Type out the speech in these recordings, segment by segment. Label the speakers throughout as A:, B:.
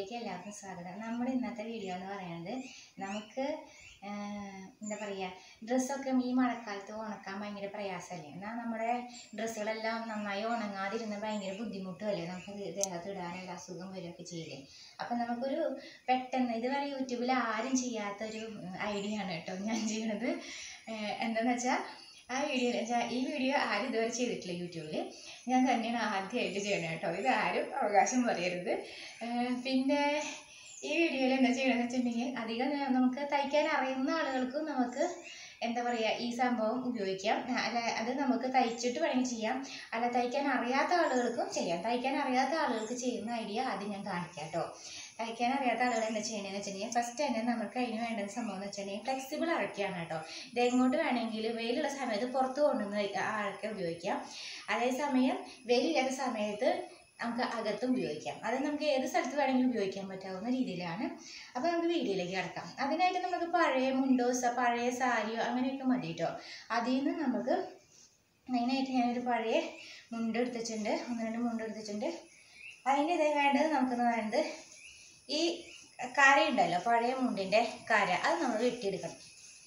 A: വീഡിയോയിലേക്ക് എല്ലാവർക്കും സ്വാഗതം. നമ്മുടെ ഇന്നത്തെ വീഡിയോ എന്ന് പറയുന്നത് നമുക്ക് എന്താ പറയുക, ഡ്രസ്സൊക്കെ ഈ മഴക്കാലത്ത് ഉണക്കാൻ ഭയങ്കര പ്രയാസമല്ലേ. എന്നാൽ നമ്മുടെ ഡ്രസ്സുകളെല്ലാം നന്നായി ഉണങ്ങാതിരുന്ന ഭയങ്കര ബുദ്ധിമുട്ടുമല്ലേ, നമുക്ക് ദേഹത്ത് ഇടാനുള്ള അസുഖം വരികയൊക്കെ ചെയ്യില്ലേ. അപ്പം നമുക്കൊരു പെട്ടെന്ന് ഇതുവരെ യൂട്യൂബിൽ ആരും ചെയ്യാത്തൊരു ഐഡിയ ആണ് കേട്ടോ ഞാൻ ചെയ്യുന്നത്. എന്താണെന്ന് വെച്ചാൽ ഈ വീഡിയോ ആരും ഇതുവരെ ചെയ്തിട്ടില്ല യൂട്യൂബിൽ, ഞാൻ തന്നെയാണ് ആദ്യമായിട്ട് ചെയ്യണം കേട്ടോ. ഇത് ആരും അവകാശം പറയരുത്. പിന്നെ ഈ വീഡിയോയിൽ എന്താ ചെയ്യണമെന്ന് വെച്ചിട്ടുണ്ടെങ്കിൽ, അധികം നമുക്ക് തയ്ക്കാൻ അറിയുന്ന ആളുകൾക്കും നമുക്ക് എന്താ പറയുക ഈ സംഭവം ഉപയോഗിക്കാം. അല്ല, അത് നമുക്ക് തയ്ച്ചിട്ട് വേണമെങ്കിൽ ചെയ്യാം, അല്ല തയ്ക്കാൻ അറിയാത്ത ആളുകൾക്കും ചെയ്യാം. തയ്ക്കാൻ അറിയാത്ത ആളുകൾക്ക് ചെയ്യുന്ന ഐഡിയ ആദ്യം ഞാൻ കാണിക്കാം കേട്ടോ. തയ്ക്കാൻ അറിയാത്ത ആളുകൾ എന്താ ചെയ്യണമെന്ന് വെച്ചിട്ടുണ്ടെങ്കിൽ, ഫസ്റ്റ് തന്നെ നമുക്ക് അതിന് വേണ്ട സംഭവം എന്ന് വെച്ചിട്ടുണ്ടെങ്കിൽ ഫ്ലെക്സിബിൾ അഴക്കാണ് കേട്ടോ. ഇത് എങ്ങോട്ട് വേണമെങ്കിൽ വെയിലുള്ള സമയത്ത് പുറത്ത് കൊണ്ടുവന്ന് അഴക്ക ഉപയോഗിക്കാം, അതേസമയം വെയിലില്ലാത്ത സമയത്ത് നമുക്ക് അകത്തും ഉപയോഗിക്കാം. അത് നമുക്ക് ഏത് സ്ഥലത്ത് വേണമെങ്കിലും ഉപയോഗിക്കാൻ പറ്റാവുന്ന രീതിയിലാണ്. അപ്പോൾ നമുക്ക് വീഡിയോയിലേക്ക് കിടക്കാം. അതിനായിട്ട് നമുക്ക് പഴയ മുണ്ടോ പഴയ സാരിയോ അങ്ങനെയൊക്കെ മതി കേട്ടോ. അതിൽ നിന്ന് നമുക്ക് മെയിനായിട്ട് ഞാനൊരു പഴയ മുണ്ട് എടുത്തിട്ടുണ്ട്, 1-2 മുണ്ട് എടുത്തിട്ടുണ്ട്. അതിൻ്റെ ഇതേ വേണ്ടത് നമുക്കെന്ന് പറയുന്നത് ഈ കര ഉണ്ടല്ലോ, പഴയ മുണ്ടിൻ്റെ കര, അത് നമ്മൾ വെട്ടിയെടുക്കണം.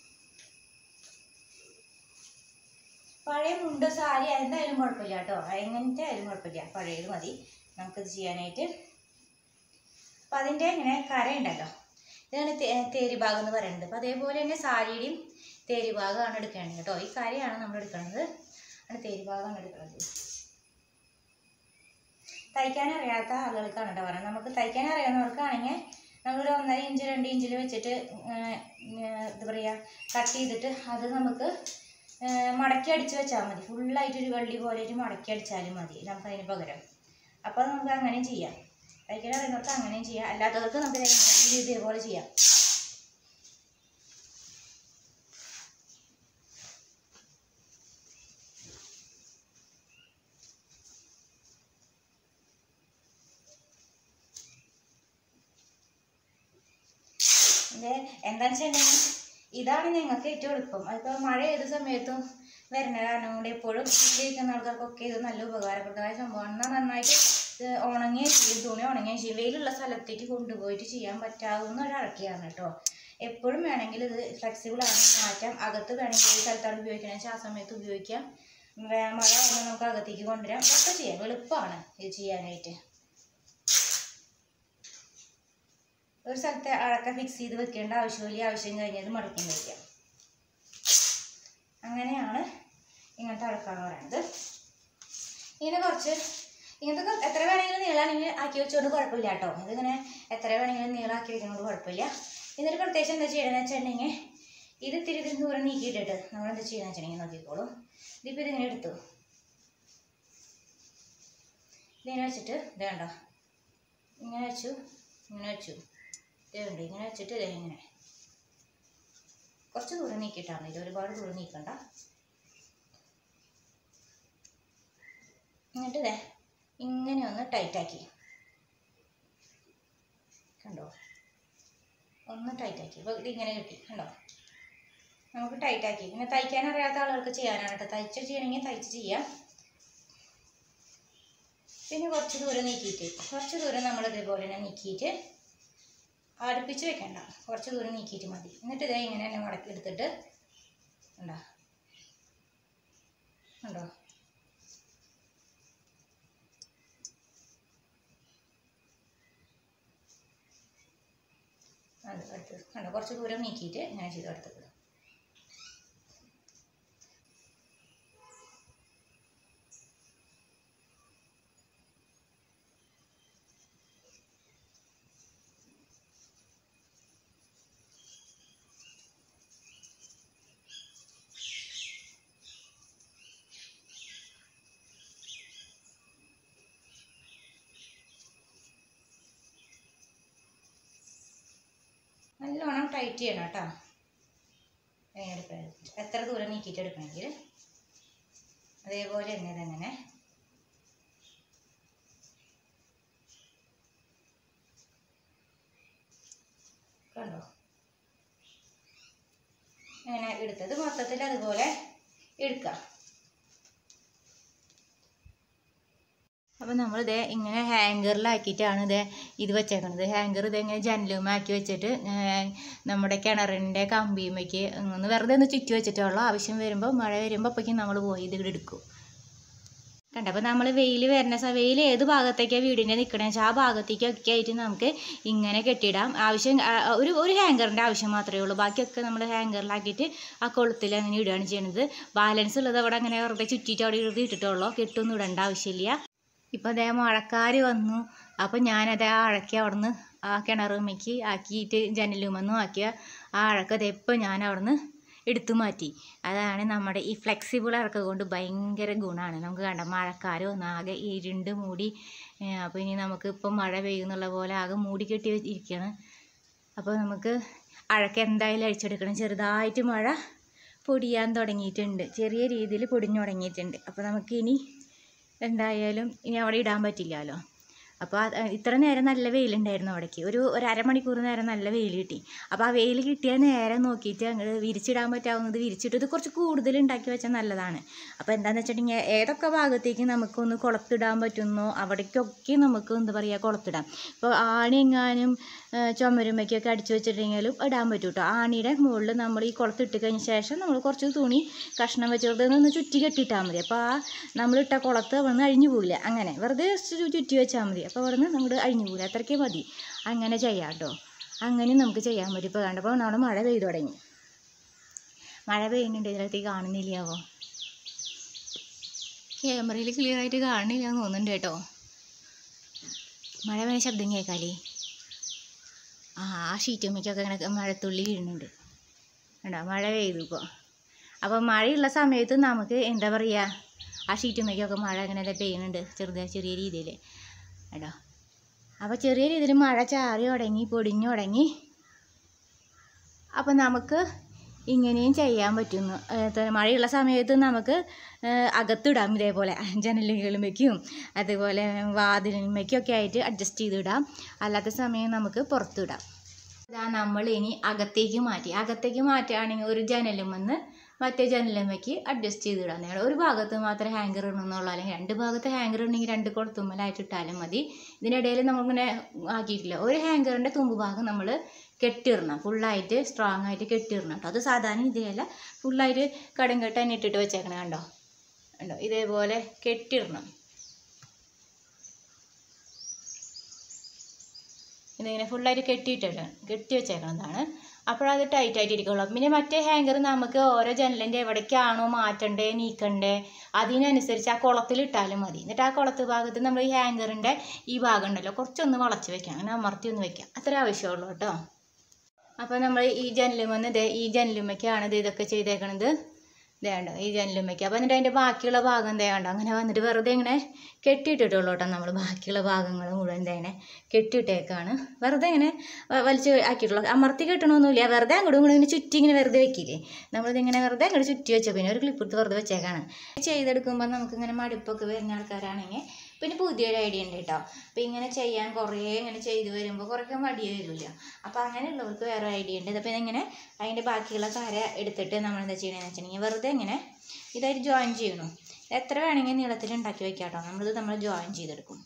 A: പഴയ മുണ്ട് സാരി എന്തായാലും കുഴപ്പമില്ല കേട്ടോ, എങ്ങനത്തെ ആയാലും കുഴപ്പമില്ല, പഴയത് മതി നമുക്കിത് ചെയ്യാനായിട്ട്. അപ്പം അതിൻ്റെ ഇങ്ങനെ കര ഉണ്ടല്ലോ, ഇതാണ് തേരി ഭാഗം എന്ന് പറയുന്നത്. അപ്പം അതേപോലെ തന്നെ സാരിയുടെയും തേരി ഭാഗമാണ് എടുക്കേണ്ടത് കേട്ടോ. ഈ കരയാണ് നമ്മൾ എടുക്കുന്നത്, ആണ് തേരി ഭാഗമാണ് എടുക്കുന്നത്. തയ്ക്കാൻ അറിയാത്ത ആളുകൾക്കാണ് കേട്ടോ പറയുന്നത്. നമുക്ക് തയ്ക്കാൻ അറിയാവുന്നവർക്കാണെങ്കിൽ നമ്മളൊരു 1.5 ഇഞ്ച് 2 ഇഞ്ചിൽ വെച്ചിട്ട് എന്താ പറയുക കട്ട് ചെയ്തിട്ട് അത് നമുക്ക് മടക്കി അടിച്ച് വെച്ചാൽ മതി. ഫുള്ളായിട്ടൊരു വള്ളി പോലെയായിട്ട് മടക്കി അടിച്ചാലും മതി നമുക്കതിന് പകരം. അപ്പോൾ നമുക്ക് അങ്ങനെയും ചെയ്യാം. തയ്ക്കാൻ അറിയുന്നവർക്ക് അങ്ങനെയും ചെയ്യാം, അല്ലാത്തവർക്ക് നമുക്ക് ഇതേപോലെ ചെയ്യാം. എന്താണെന്ന് വെച്ചിട്ടുണ്ടെങ്കിൽ ഇതാണ് ഞങ്ങൾക്ക് ഏറ്റവും എളുപ്പം. അതിപ്പോൾ മഴ ഏത് സമയത്തും വരുന്ന കാരണം കൊണ്ട് എപ്പോഴും വീട്ടിലിരിക്കുന്ന ആൾക്കാർക്കൊക്കെ ഇത് നല്ല ഉപകാരപ്രദമായ സംഭവമാണ്. എന്നാൽ നന്നായിട്ട് ഉണങ്ങുകയും ചെയ്യും, തുണി ഉണങ്ങുകയും ചെയ്യും. വെയിലുള്ള സ്ഥലത്തേക്ക് കൊണ്ടുപോയിട്ട് ചെയ്യാൻ പറ്റാവുന്ന ഒരു അഴക്കിയാണ് കേട്ടോ. എപ്പോഴും വേണമെങ്കിൽ ഇത് ഫ്ലെക്സിബിൾ ആണ്, മാറ്റാം. അകത്ത് വേണമെങ്കിൽ ഒരു സ്ഥലത്താണ് ഉപയോഗിക്കണമെന്ന് വെച്ചാൽ ആ സമയത്ത് ഉപയോഗിക്കാം. മഴ വന്നാൽ നമുക്ക് അകത്തേക്ക് കൊണ്ടുവരാം, ഒക്കെ ചെയ്യാം. എളുപ്പമാണ് ഇത് ചെയ്യാനായിട്ട്. ഒരു സ്ഥലത്തെ അഴക്ക ഫിക്സ് ചെയ്ത് വെക്കേണ്ട ആവശ്യമില്ല, ആവശ്യം കഴിഞ്ഞത് മടക്കി വയ്ക്കാം. അങ്ങനെയാണ് ഇങ്ങനത്തെ അഴക്കാന്ന് പറയുന്നത്. ഇങ്ങനെ ഇങ്ങനത്തെ എത്ര വേണമെങ്കിലും നീളാണെങ്കിൽ ആക്കി വെച്ചുകൊണ്ട് കുഴപ്പമില്ല കേട്ടോ. ഇതിങ്ങനെ എത്ര വേണമെങ്കിലും നീളാക്കി വെക്കുന്നതുകൊണ്ട് കുഴപ്പമില്ല. ഇന്നൊരു പ്രത്യേകിച്ച് എന്താ ചെയ്യണമെന്ന് വെച്ചിട്ടുണ്ടെങ്കിൽ, ഇത് ഇത്തിരി ദൂരം നീക്കിയിട്ടിട്ട് നമ്മളെന്താ ചെയ്യുന്നത് വെച്ചിട്ടുണ്ടെങ്കിൽ നോക്കിക്കോളൂ. ഇതിപ്പോൾ ഇതിങ്ങനെ എടുത്തു, ഇതിങ്ങനെ വെച്ചിട്ട് ഇത് കണ്ടോ, ഇങ്ങനെ വെച്ചു, ഇങ്ങനെ വെച്ചു, ഇതുണ്ട് ഇങ്ങനെ വെച്ചിട്ട് ഇതേ ഇങ്ങനെ കുറച്ച് ദൂരം നീക്കിയിട്ടാണ്, ഇത് ഒരുപാട് ദൂരം നീക്കണ്ട. എന്നിട്ട് ഇതേ ഇങ്ങനെ ഒന്ന് ടൈറ്റാക്കി, കണ്ടോ, ഒന്ന് ടൈറ്റാക്കി. അപ്പോൾ ഇതിങ്ങനെ കിട്ടി, കണ്ടോ, നമുക്ക് ടൈറ്റാക്കി. പിന്നെ തയ്ക്കാൻ അറിയാത്ത ആളുകൾക്ക് ചെയ്യാനാണ് കേട്ടോ. തയ്ച്ച് ചെയ്യണമെങ്കിൽ തയ്ച്ച് ചെയ്യാം. പിന്നെ കുറച്ച് ദൂരം നീക്കിയിട്ട്, കുറച്ച് ദൂരം നമ്മൾ ഇതേപോലെ തന്നെ നീക്കിയിട്ട് അടുപ്പിച്ച് വെക്കണ്ട, കുറച്ച് ദൂരം നീക്കിയിട്ട് മതി. എന്നിട്ട് ഇതേ ഇങ്ങനെ തന്നെ മടക്കി എടുത്തിട്ട് ഉണ്ടോ, ഉണ്ടോ, അത് എടുത്ത് കണ്ടോ, കുറച്ച് ദൂരം നീക്കിയിട്ട് ഇങ്ങനെ ചെയ്ത് എടുത്തത്. നല്ലോണം ടൈറ്റ് ചെയ്യണം കേട്ടോ. എത്ര ദൂരം നീക്കിയിട്ട് എടുക്കണമെങ്കിൽ അതേപോലെ തന്നെ ഇതെങ്ങനെ കണ്ടോ, അങ്ങനെ എടുത്തത് മൊത്തത്തിൽ അതുപോലെ എടുക്കാം. അപ്പോൾ നമ്മളിത് ഇങ്ങനെ ഹാങ്കറിലാക്കിയിട്ടാണ് ഇത് വെച്ചേക്കുന്നത്. ഹാങ്കർ ഇങ്ങനെ ജനലുമാക്കി വെച്ചിട്ട് നമ്മുടെ കിണറിൻ്റെ കമ്പിയുമേക്ക് ഒന്ന് വെറുതെ ഒന്ന് ചുറ്റി വെച്ചിട്ടുള്ളൂ. ആവശ്യം വരുമ്പോൾ മഴ വരുമ്പോൾ അപ്പോഴേക്കും നമ്മൾ പോയി ഇത് എടുക്കും. കണ്ടപ്പോൾ നമ്മൾ വെയിൽ വെയിൽ ഏത് ഭാഗത്തേക്കാണ് വീടിൻ്റെ നിൽക്കണമെന്ന് വെച്ചാൽ ആ ഭാഗത്തേക്കൊക്കെ ആയിട്ട് നമുക്ക് ഇങ്ങനെ കെട്ടിയിടാം. ആവശ്യം ഒരു ഹാങ്കറിൻ്റെ ആവശ്യം മാത്രമേ ഉള്ളൂ. ബാക്കിയൊക്കെ നമ്മൾ ഹാങ്കറിലാക്കിയിട്ട് ആ കൊളുത്തിൽ അങ്ങനെ ഇടുകയാണ് ചെയ്യുന്നത്. ബാലൻസ് ഉള്ളത് അവിടെ അങ്ങനെ വെറുതെ ചുറ്റിയിട്ട് അവിടെ ഇട്ടിട്ടുള്ളൂ. കെട്ടൊന്നും ഇടേണ്ട ആവശ്യമില്ല. ഇപ്പോൾ അതേ മഴക്കാർ വന്നു. അപ്പോൾ ഞാനത് ആ അഴക്കി അവിടുന്ന് ആ കിണറുമ്മയ്ക്ക് ആക്കിയിട്ട് ജനലുമെന്നും ആക്കിയ ആ അഴക്കത് എപ്പോൾ ഞാൻ അവിടുന്ന് എടുത്തു മാറ്റി. അതാണ് നമ്മുടെ ഈ ഫ്ലെക്സിബിൾ ഇറക്കം കൊണ്ട് ഭയങ്കര ഗുണമാണ്. നമുക്ക് കണ്ട മഴക്കാലം ഒന്നാകെ ഇരുണ്ട് മൂടി. അപ്പോൾ ഇനി നമുക്ക് ഇപ്പം മഴ പെയ്യുന്നുള്ള പോലെ ആകെ മൂടി കെട്ടി ഇരിക്കുകയാണ്. അപ്പോൾ നമുക്ക് അഴക്ക് എന്തായാലും അഴിച്ചെടുക്കണം. ചെറുതായിട്ട് മഴ പൊടിയാൻ തുടങ്ങിയിട്ടുണ്ട്, ചെറിയ രീതിയിൽ പൊടിഞ്ഞു തുടങ്ങിയിട്ടുണ്ട്. അപ്പോൾ നമുക്കിനി എന്തായാലും ഇനി അവിടെ ഇടാൻ പറ്റില്ലല്ലോ. അപ്പോൾ ഇത്ര നേരം നല്ല വെയിലുണ്ടായിരുന്നു അവിടേക്ക്. ഒരു അരമണിക്കൂർ നേരം നല്ല വെയിൽ കിട്ടി. അപ്പോൾ ആ വെയിൽ കിട്ടിയ നേരം നോക്കിയിട്ട് അങ്ങോട്ട് വിരിച്ചിടാൻ പറ്റാവുന്നത് വിരിച്ചിട്ട് ഇത് കുറച്ച് കൂടുതൽ ഉണ്ടാക്കി വെച്ചാൽ നല്ലതാണ്. അപ്പോൾ എന്താണെന്ന് വെച്ചിട്ടുണ്ടെങ്കിൽ ഏതൊക്കെ ഭാഗത്തേക്ക് നമുക്കൊന്ന് കുളത്തിടാൻ പറ്റുന്നോ അവിടേക്കൊക്കെ നമുക്ക് എന്താ പറയുക കുളത്തിടാം. ഇപ്പോൾ ആണി എങ്ങാനും ചുമരുമ്മയ്ക്കൊക്കെ അടിച്ചു വെച്ചിട്ടുണ്ടെങ്കിലും ഇടാൻ പറ്റും കേട്ടോ. ആണിയുടെ മുകളിൽ നമ്മൾ ഈ കുളത്തിട്ട് കഴിഞ്ഞ ശേഷം നമ്മൾ കുറച്ച് തുണി കഷ്ണം വെച്ചിട്ട് ഒന്ന് ചുറ്റി കെട്ടിയിട്ടാൽ മതി. അപ്പോൾ ആ നമ്മളിട്ട കുളത്ത് അവിടെ അഴിഞ്ഞു പോകില്ല. അങ്ങനെ വെറുതെ ചുറ്റി വെച്ചാൽ മതി. അപ്പോൾ അവിടെ നിന്ന് അങ്ങോട്ട് അഴിഞ്ഞു പോകില്ല. അത്രയ്ക്ക് മതി. അങ്ങനെ ചെയ്യാം കേട്ടോ. അങ്ങനെ നമുക്ക് ചെയ്യാൻ പറ്റും. ഇപ്പോൾ കണ്ടപ്പോൾ നമ്മുടെ മഴ പെയ്തു തുടങ്ങി. മഴ പെയ്യുന്നുണ്ട്. ഇതിനകത്തേക്ക് കാണുന്നില്ലാവോ? ക്യാമറയിൽ ക്ലിയർ ആയിട്ട് കാണുന്നില്ല എന്ന് തോന്നുന്നുണ്ട് കേട്ടോ. മഴ പെയ്യുന്ന ശബ്ദം കേൾക്കാലേ. ആ ഷീറ്റുമ്മയ്ക്കൊക്കെ ഇങ്ങനെ മഴത്തുള്ളി വീഴുന്നുണ്ട് കണ്ടോ. മഴ പെയ്തു ഇപ്പോൾ. അപ്പോൾ മഴയുള്ള സമയത്ത് നമുക്ക് എന്താ പറയുക ആ ഷീറ്റുമ്മയ്ക്കൊക്കെ മഴ ഇങ്ങനെ പെയ്യുന്നുണ്ട് ചെറിയ രീതിയിൽ കേട്ടോ. അപ്പോൾ ചെറിയ രീതിയിൽ മഴ ചാറി തുടങ്ങി, പൊടിഞ്ഞു തുടങ്ങി. അപ്പോൾ നമുക്ക് ഇങ്ങനെയും ചെയ്യാൻ പറ്റുന്നു. മഴയുള്ള സമയത്ത് നമുക്ക് അകത്തിടാം. ഇതേപോലെ ജനലുകളുമേക്കും അതുപോലെ വാതിലുമേക്കൊക്കെ ആയിട്ട് അഡ്ജസ്റ്റ് ചെയ്തിടാം. അല്ലാത്ത സമയം നമുക്ക് പുറത്തിടാം. ഇതാ നമ്മൾ ഇനി അകത്തേക്ക് മാറ്റുകയാണെങ്കിൽ ഒരു ജനലും വന്ന് മറ്റേ ജനലുമേക്ക് അഡ്ജസ്റ്റ് ചെയ്തിടാൻ നേരം ഒരു ഭാഗത്ത് മാത്രമേ ഹാങ്കർ ഇടണമെന്നുള്ളൂ. അല്ലെങ്കിൽ രണ്ട് ഭാഗത്ത് ഹാങ്കർ ഉണ്ടെങ്കിൽ രണ്ട് കൊളുത്തുമ്മലായിട്ട് ഇട്ടാലും മതി. ഇതിനിടയിൽ നമ്മളിങ്ങനെ ആക്കിയിട്ടില്ല. ഒരു ഹാങ്കറിൻ്റെ തുമ്പ് ഭാഗം നമ്മൾ കെട്ടിയിടണം. ഫുള്ളായിട്ട് സ്ട്രോങ് ആയിട്ട് കെട്ടിയിടണം കേട്ടോ. അത് സാധാരണ ഇതിലല്ല, ഫുള്ളായിട്ട് കടുങ്കെട്ട് തന്നെ ഇട്ടിട്ട് വെച്ചേക്കണം. കണ്ടോ ഇതേപോലെ കെട്ടിയിടണം. ഇതിങ്ങനെ ഫുള്ളായിട്ട് കെട്ടി വെച്ചേക്കുന്നതാണ്. അപ്പോഴത് ടൈറ്റായിട്ട് ഇരിക്കുള്ളൂ. പിന്നെ മറ്റേ ഹാങ്കർ നമുക്ക് ഓരോ ജനലിൻ്റെ എവിടേക്കാണോ മാറ്റണ്ടേ നീക്കണ്ടേ അതിനനുസരിച്ച് ആ കുളത്തിലിട്ടാലും മതി. എന്നിട്ട് ആ കുളത്ത് ഭാഗത്ത് നമ്മൾ ഈ ഹാങ്കറിൻ്റെ ഈ ഭാഗം ഉണ്ടല്ലോ കുറച്ചൊന്ന് വളച്ച് വെക്കാം. അങ്ങനെ അമർത്തി ഒന്ന് വെക്കാം. അത്ര ആവശ്യമുള്ളൂ കേട്ടോ. അപ്പോൾ നമ്മൾ ഈ ജനലുമെന്ന് ഈ ജനലുമ്മയ്ക്കാണ് ഇതൊക്കെ ചെയ്തേക്കണത്. ഇതേണ്ടോ ഈ ജനലുമ്മയ്ക്ക്. അപ്പോൾ എന്നിട്ട് അതിൻ്റെ ബാക്കിയുള്ള ഭാഗം എന്തേണ്ടോ അങ്ങനെ വന്നിട്ട് വെറുതെ ഇങ്ങനെ കെട്ടിയിട്ടിട്ടുള്ളൂ കേട്ടോ. നമ്മൾ ബാക്കിയുള്ള ഭാഗങ്ങൾ മുഴുവൻ തന്നെ കെട്ടിയിട്ടേക്കാണ്. വെറുതെ ഇങ്ങനെ വലിച്ച് ആക്കിയിട്ടുള്ളൂ. അമർത്തി കെട്ടണമൊന്നുമില്ല. വെറുതെ അങ്ങോട്ടും ഇങ്ങോട്ടും ഇങ്ങനെ ചുറ്റി ഇങ്ങനെ വെറുതെ വെക്കില്ലേ, നമ്മളിതിങ്ങനെ വെറുതെ അങ്ങോട്ട് ചുറ്റി വെച്ചോ. പിന്നെ ഒരു ക്ലിപ്പ് എടുത്ത് വെറുതെ വെച്ചേക്കാണ്. ചെയ്തെടുക്കുമ്പോൾ നമുക്കിങ്ങനെ മടുപ്പൊക്കെ വരുന്ന ആൾക്കാരാണെങ്കിൽ പിന്നെ പുതിയൊരു ഐഡിയ ഉണ്ട് കേട്ടോ. അപ്പോൾ ഇങ്ങനെ ചെയ്യാൻ കുറേ ഇങ്ങനെ ചെയ്ത് വരുമ്പോൾ കുറേ മടിയേ വരില്ല. അപ്പോൾ അങ്ങനെയുള്ളവർക്ക് വേറെ ഐഡിയ ഉണ്ട്. അപ്പോൾ ഇങ്ങനെ അതിൻ്റെ ബാക്കിയുള്ള കര എടുത്തിട്ട് നമ്മൾ എന്താ ചെയ്യണമെന്ന് വെച്ചിട്ടുണ്ടെങ്കിൽ വെറുതെ ഇങ്ങനെ ഇതായിട്ട് ജോയിൻ ചെയ്യണം. എത്ര വേണമെങ്കിൽ നീളത്തിൽ ഉണ്ടാക്കി വെക്കാം കേട്ടോ. നമ്മൾ ജോയിൻ ചെയ്തെടുക്കും.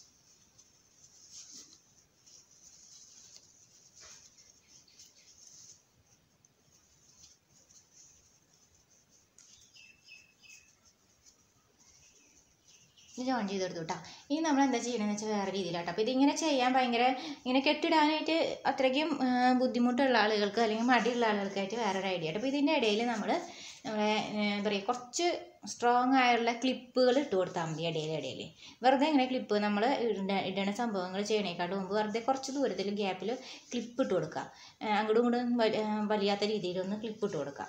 A: ജോയിൻ ചെയ്തെടുത്തു കേട്ടോ. ഇനി നമ്മൾ എന്താ ചെയ്യണമെന്ന് വെച്ചാൽ വേറെ രീതിയിലാട്ടോ. അപ്പോൾ ഇതിങ്ങനെ ചെയ്യാൻ ഭയങ്കര ഇങ്ങനെ കെട്ടിടാനായിട്ട് അത്രയ്ക്കും ബുദ്ധിമുട്ടുള്ള ആളുകൾക്ക് അല്ലെങ്കിൽ മടിയുള്ള ആളുകൾക്കായിട്ട് വേറൊരു ഐഡിയ ആട്ടോ. അപ്പോൾ ഇതിൻ്റെ ഇടയിൽ നമ്മളെ എന്താ പറയുക കുറച്ച് സ്ട്രോങ് ആയുള്ള ക്ലിപ്പുകൾ ഇട്ട് കൊടുത്താൽ മതി. ഇടയിൽ വെറുതെ ഇങ്ങനെ ക്ലിപ്പ് നമ്മൾ ഇടണ സംഭവങ്ങൾ ചെയ്യണേക്കാട്ട് മുമ്പ് വെറുതെ കുറച്ച് ദൂരത്തിൽ ഗ്യാപ്പിൽ ക്ലിപ്പ് ഇട്ട് കൊടുക്കുക. അങ്ങോട്ടും ഇങ്ങോട്ടും വലിയാത്ത രീതിയിലൊന്ന് ക്ലിപ്പ് ഇട്ട് കൊടുക്കുക.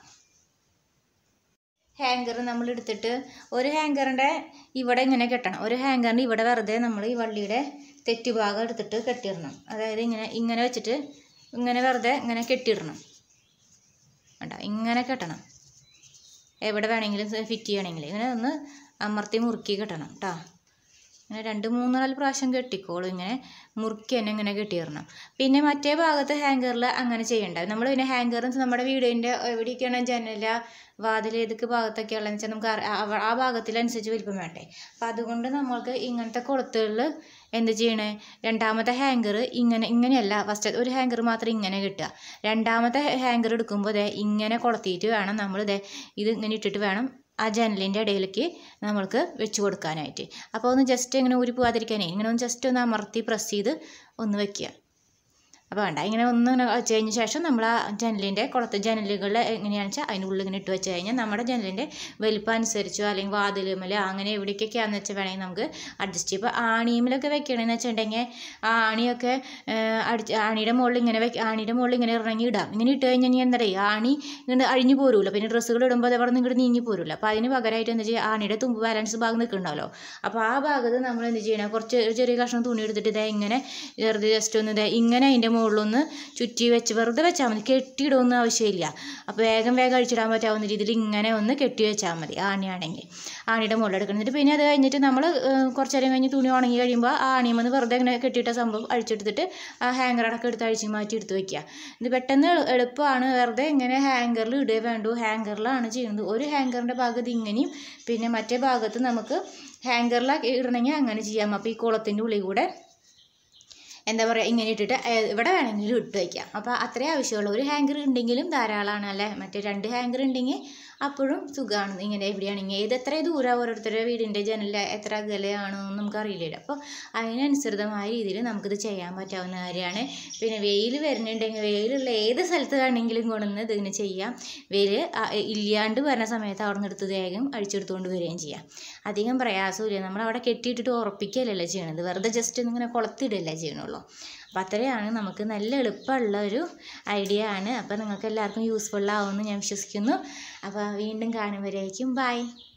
A: ഹാങ്കർ നമ്മൾ എടുത്തിട്ട് ഒരു ഹാങ്കറിൻ്റെ ഇവിടെ ഇങ്ങനെ കെട്ടണം. ഒരു ഹാങ്കറിൻ്റെ ഇവിടെ വെറുതെ നമ്മൾ ഈ വള്ളിയുടെ തെറ്റുഭാഗം എടുത്തിട്ട് കെട്ടിയിടണം. അതായത് ഇങ്ങനെ വെച്ചിട്ട് ഇങ്ങനെ വെറുതെ ഇങ്ങനെ കെട്ടിയിടണം കേട്ടോ. ഇങ്ങനെ കെട്ടണം. എവിടെ വേണമെങ്കിലും ഫിറ്റ് ചെയ്യണമെങ്കിൽ ഇങ്ങനെ ഒന്ന് അമർത്തി മുറുക്കി കെട്ടണം കേട്ടോ. ഇങ്ങനെ 2-3-4 പ്രാവശ്യം കെട്ടിക്കോളും. ഇങ്ങനെ മുറുക്കി തന്നെ ഇങ്ങനെ കെട്ടിയിടണം. പിന്നെ മറ്റേ ഭാഗത്ത് ഹാങ്കറിൽ അങ്ങനെ ചെയ്യണ്ട. നമ്മൾ പിന്നെ ഹാങ്കർ നമ്മുടെ വീടിൻ്റെ എവിടെയൊക്കെയാണ് ജനല വാതിൽ ഏതൊക്കെ ഭാഗത്തൊക്കെ ഉള്ളതെന്ന് വെച്ചാൽ നമുക്ക് ആ ഭാഗത്തിനനുസരിച്ച് വലിപ്പം വേണ്ടേ. അപ്പം അതുകൊണ്ട് നമ്മൾക്ക് ഇങ്ങനത്തെ കൊളുത്തുകളിൽ എന്ത് ചെയ്യണേ, രണ്ടാമത്തെ ഹാങ്കർ ഇങ്ങനെയല്ല, ഫസ്റ്റ് ഒരു ഹാങ്കർ മാത്രം ഇങ്ങനെ കിട്ടുക. രണ്ടാമത്തെ ഹാങ്കർ എടുക്കുമ്പോൾ ഇങ്ങനെ കൊളുത്തിയിട്ട് വേണം നമ്മൾ ഇത് ഇങ്ങനെ ഇട്ടിട്ട് വേണം ആ ജനലിൻ്റെ ഇടയിലേക്ക് നമ്മൾക്ക് വെച്ച് കൊടുക്കാനായിട്ട്. അപ്പോൾ ഒന്ന് ജസ്റ്റ് ഇങ്ങനെ ഊരി പോകാതിരിക്കാനേ ഇങ്ങനെ ഒന്ന് ജസ്റ്റ് ഒന്ന് അമർത്തി പ്രസ് ചെയ്ത് ഒന്ന് വെക്കുക. അപ്പോൾ വേണ്ട ഇങ്ങനെ ഒന്ന് വെച്ച് കഴിഞ്ഞ ശേഷം നമ്മൾ ആ ജനലിൻ്റെ ജനലുകൾ എങ്ങനെയാണെന്ന് വെച്ചാൽ അതിൻ്റെ ഉള്ളിൽ ഇങ്ങനെ ഇട്ട് വെച്ച് കഴിഞ്ഞാൽ നമ്മുടെ ജനലിൻ്റെ വലിപ്പം അനുസരിച്ചോ അല്ലെങ്കിൽ വാതിലുമല അങ്ങനെ എവിടേക്കൊക്കെയാണെന്ന് വെച്ചാൽ വേണമെങ്കിൽ നമുക്ക് അഡ്ജസ്റ്റ് ചെയ്യും. ഇപ്പോൾ ആണിയുമലൊക്കെ വെക്കണമെന്ന് വെച്ചിട്ടുണ്ടെങ്കിൽ ആ ആണിയൊക്കെ ആണിയുടെ മുകളിൽ ഇങ്ങനെ ഇറങ്ങി ഇടാം. ഇങ്ങനെ ഇട്ട് കഴിഞ്ഞാൽ എന്താ പറയുക, ആണി ഇങ്ങനെ അഴിഞ്ഞു പോരുമല്ലോ. പിന്നെ ഡ്രസ്സുകൾ ഇടുമ്പോൾ അതേപോലെ ഇങ്ങോട്ട് നീങ്ങി പോരുമല്ലോ. അപ്പോൾ അതിന് പകരമായിട്ട് എന്താ ചെയ്യുക, ആണിയുടെ തുമ്പ് ബാലൻസ് ഭാഗം നിൽക്കുന്നുണ്ടാവല്ലോ. അപ്പോൾ ആ ഭാഗത്ത് നമ്മൾ എന്ത് ചെയ്യണം, കുറച്ച് ചെറിയ കഷ്ണം തുണി എടുത്തിട്ട് ഇങ്ങനെ വെറുതെ ജസ്റ്റ് ഒന്ന് ഇങ്ങനെ അതിൻ്റെ മുകളിലൊന്ന് ചുറ്റി വെച്ച് വെറുതെ വെച്ചാൽ മതി, കെട്ടിയിടൊന്നും ആവശ്യമില്ല. അപ്പോൾ വേഗം അഴിച്ചിടാൻ പറ്റാവുന്ന രീതിയിൽ ഇങ്ങനെ ഒന്ന് കെട്ടി വെച്ചാൽ മതി. ആണിയാണെങ്കിൽ ആണിയുടെ മുകളിൽ എടുക്കണം. പിന്നെ അത് കഴിഞ്ഞിട്ട് നമ്മൾ കുറച്ച് നേരം കഴിഞ്ഞ് തുണി ഉണങ്ങി കഴിയുമ്പോൾ ആ ആണിയുമെന്ന് വെറുതെ ഇങ്ങനെ കെട്ടിയിട്ട സംഭവം അഴിച്ചെടുത്തിട്ട് ആ ഹാങ്കറടക്കം എടുത്ത് അഴിച്ച് മാറ്റി എടുത്ത് വയ്ക്കുക. ഇത് പെട്ടെന്ന് എളുപ്പമാണ്. വെറുതെ ഇങ്ങനെ ഹാങ്കറിൽ ഇടേ വേണ്ടൂ. ഹാങ്കറിലാണ് ചെയ്യുന്നത്. ഒരു ഹാങ്കറിൻ്റെ ഭാഗത്ത് ഇങ്ങനെയും പിന്നെ മറ്റേ ഭാഗത്ത് നമുക്ക് ഹാങ്കറിലാക്കി ഇടണമെങ്കിൽ അങ്ങനെ ചെയ്യാം. അപ്പോൾ ഈ കുളത്തിൻ്റെ ഉള്ളിൽ കൂടെ എന്താ പറയുക ഇങ്ങനെ ഇട്ടിട്ട് ഇവിടെ വേണമെങ്കിലും ഇട്ട് വയ്ക്കാം. അപ്പോൾ അത്രേ ആവശ്യമുള്ളൂ. ഒരു ഹാങ്കർ ഉണ്ടെങ്കിലും ധാരാളമാണ് അല്ലേ. മറ്റേ 2 ഹാങ്കർ ഉണ്ടെങ്കിൽ അപ്പോഴും സുഖമാണ്. ഇങ്ങനെ എവിടെയാണെങ്കിൽ എത്ര ദൂരം ഓരോരുത്തരുടെ വീടിൻ്റെ ജനലിൽ എത്ര അകലെയാണെന്നൊന്നും നമുക്കറിയില്ലല്ലോ. അപ്പോൾ അതിനനുസൃതമായ രീതിയിൽ നമുക്കിത് ചെയ്യാൻ പറ്റാവുന്ന കാര്യമാണ്. പിന്നെ വെയിൽ വരുന്നുണ്ടെങ്കിൽ വെയിലുള്ള ഏത് സ്ഥലത്ത് വേണമെങ്കിലും കൊണ്ടുവന്ന് ഇതിങ്ങനെ ചെയ്യാം. വെയിൽ ഇല്ലാണ്ട് വരുന്ന സമയത്ത് അവിടെ നിന്ന് എടുത്ത് വേഗം അഴിച്ചെടുത്തുകൊണ്ട് വരികയും ചെയ്യാം. അധികം പ്രയാസമില്ല. നമ്മളവിടെ കെട്ടിയിട്ടിട്ട് ഉറപ്പിക്കുകയല്ലല്ലോ ചെയ്യണത്, വെറുതെ ജസ്റ്റ് ഒന്നിങ്ങനെ കൊളുത്തിടല്ലേ ചെയ്യണുള്ളൂ. അപ്പോൾ അത്രയാണ്, നമുക്ക് നല്ല എളുപ്പമുള്ള ഒരു ഐഡിയ ആണ്. അപ്പോൾ നിങ്ങൾക്ക് എല്ലാവർക്കും യൂസ്ഫുൾ ആവുമെന്ന് ഞാൻ വിശ്വസിക്കുന്നു. അപ്പോൾ വീണ്ടും കാണുമ്പോഴേക്കും ബൈ.